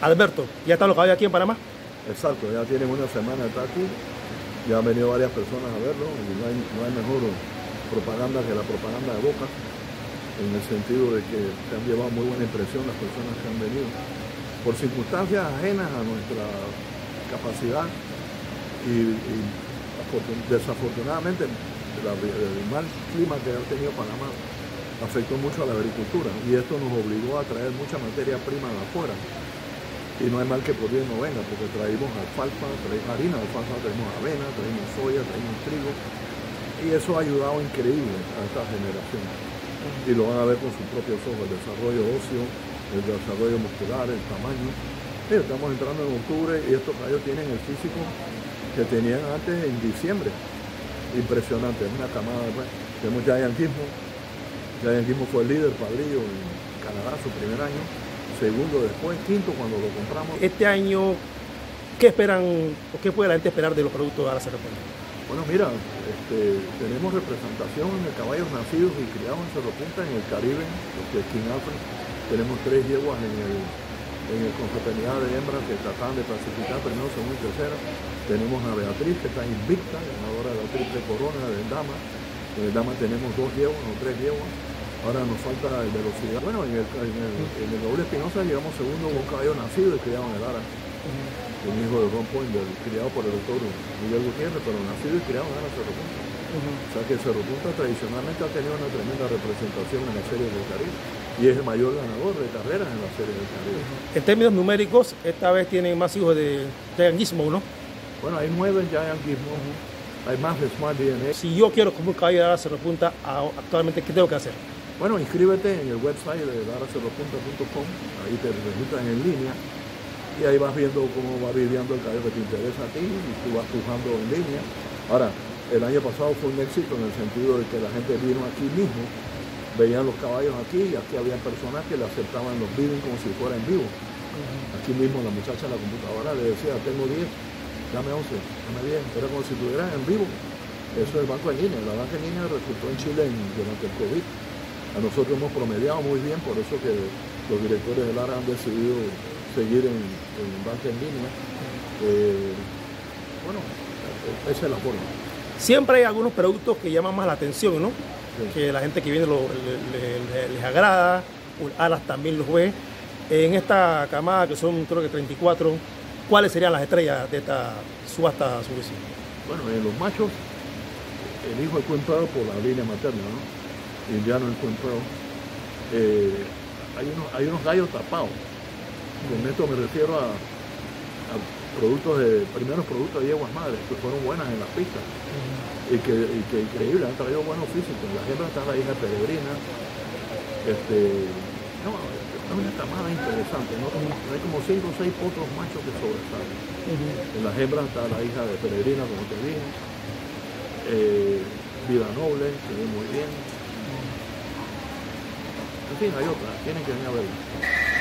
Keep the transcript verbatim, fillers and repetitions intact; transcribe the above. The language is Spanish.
Alberto, ¿ya están los caballos aquí en Panamá? Exacto, ya tienen una semana de estar aquí, ya han venido varias personas a verlo y no hay, no hay mejor propaganda que la propaganda de Boca, en el sentido de que se han llevado muy buena impresión las personas que han venido, por circunstancias ajenas a nuestra capacidad y, y desafortunadamente la, el mal clima que ha tenido Panamá afectó mucho a la agricultura y esto nos obligó a traer mucha materia prima de afuera. Y no hay mal que por bien no venga, porque traímos alfalfa, traímos harina de alfalfa, traímos avena, traímos soya, traímos trigo. Y eso ha ayudado increíble a esta generación. Y lo van a ver con sus propios ojos, el desarrollo óseo, el desarrollo muscular, el tamaño. Mira, estamos entrando en octubre y estos caballos tienen el físico que tenían antes en diciembre. Impresionante, es una camada. Pues. Tenemos Giant Gizmo. Giant Gizmo fue el líder padrillo en Canadá su primer año. Segundo después, quinto cuando lo compramos. Este año, ¿qué esperan o qué puede la gente esperar de los productos de Ara Cerro Punta? Bueno, mira, este, tenemos representación de caballos nacidos y criados en Cerro Punta, en el Caribe, los de King Alfred. Tenemos tres yeguas en el, en el confraternidad de hembras que tratan de clasificar primero, segundo y tercera. Tenemos a Beatriz, que está invicta, ganadora de la triple corona de Dama. En el Dama tenemos dos yeguas o tres yeguas. Ahora nos falta el velocidad. Bueno, en el, en el, en el Doble Espinosa llegamos segundo con un caballo nacido y criado en el Ara. Uh-huh. Un hijo de Ron Poindexter, criado por el doctor Miguel Gutiérrez, pero nacido y criado en Ara Cerro Punta. Uh-huh. O sea que Cerro Punta tradicionalmente ha tenido una tremenda representación en la Serie del Caribe. Y es el mayor ganador de carreras en la Serie del Caribe. Uh-huh. En términos numéricos, esta vez tienen más hijos de Giant Gizmo, ¿no? Bueno, hay nueve Giant Gizmo. Uh-huh. Hay más de Smart D N A. Si yo quiero como un caballo de Ara Cerro Punta, actualmente, ¿qué tengo que hacer? Bueno, inscríbete en el website de ara cerro punta punto com, ahí te registras en línea y ahí vas viendo cómo va viviendo el caballo que te interesa a ti y tú vas pujando en línea. Ahora, el año pasado fue un éxito en el sentido de que la gente vino aquí mismo, veían los caballos aquí y aquí había personas que le aceptaban los bidding como si fuera en vivo. Uh-huh. Aquí mismo la muchacha en la computadora le decía, tengo diez, dame once, dame diez, era como si estuvieran en vivo. Eso es el banco en línea, la banca en línea resultó en Chile en, durante el COVID. A nosotros hemos promediado muy bien, por eso que los directores del Ara han decidido seguir en, en banca en línea. Eh, bueno, esa es la forma. Siempre hay algunos productos que llaman más la atención, ¿no? Sí. Que la gente que viene lo, le, le, les agrada, Aras también los ve. En esta camada, que son creo que treinta y cuatro, ¿cuáles serían las estrellas de esta subasta subvecina? Bueno, en los machos, el hijo es comprado por la línea materna, ¿no? Indiano encontró, eh, hay, unos, hay unos gallos tapados. Con esto me refiero a, a productos de, primeros productos de yeguas madres que fueron buenas en las pistas. Uh-huh. y, que, y que increíble, han traído buenos físicos. Las hembras están la hija peregrina. Este, no, es una camada interesante, ¿no? Hay como cinco o seis otros machos que sobresalen. Uh-huh. En las hembras está la hija de peregrina, como te dije. Eh, Vida Noble, se ve muy bien. En fin, hay otra, tienen que venir a verla.